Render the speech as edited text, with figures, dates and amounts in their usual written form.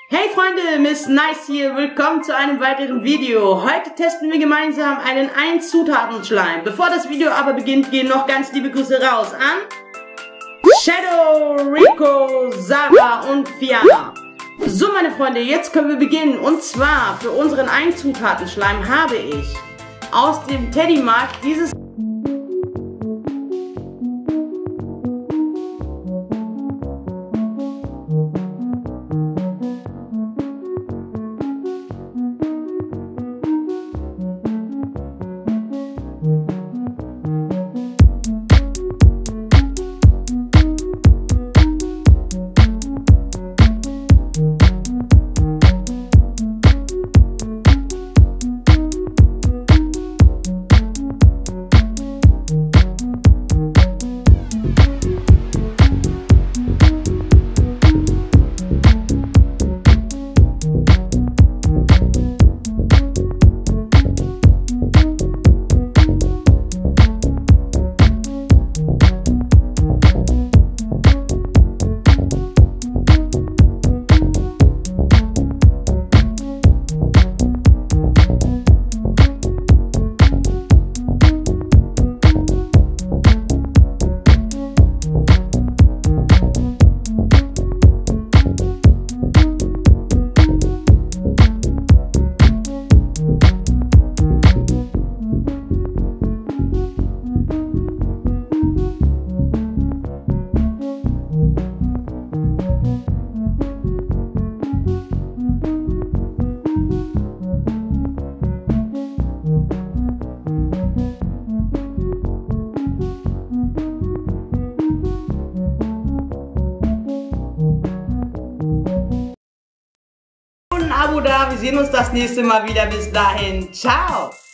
Hey Freunde, Miss Nice hier, willkommen zu einem weiteren Video. Heute testen wir gemeinsam einen 1-Zutaten-Schleim. Bevor das Video aber beginnt, gehen noch ganz liebe Grüße raus an Shadow, Rico, Sarah und Fiana. So meine Freunde, jetzt können wir beginnen. Und zwar für unseren 1-Zutaten-Schleim habe ich aus dem Teddymarkt dieses Abo da. Wir sehen uns das nächste Mal wieder. Bis dahin. Ciao.